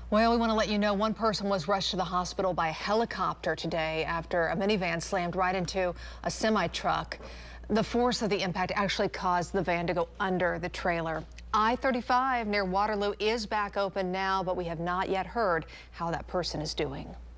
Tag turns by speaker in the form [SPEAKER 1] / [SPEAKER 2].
[SPEAKER 1] Well, we want to let you know one person was rushed to the hospital by a helicopter today after a minivan slammed right into a semi-truck. The force of the impact actually caused the van to go under the trailer. I-35 near Waterloo is back open now, but we have not yet heard how that person is doing.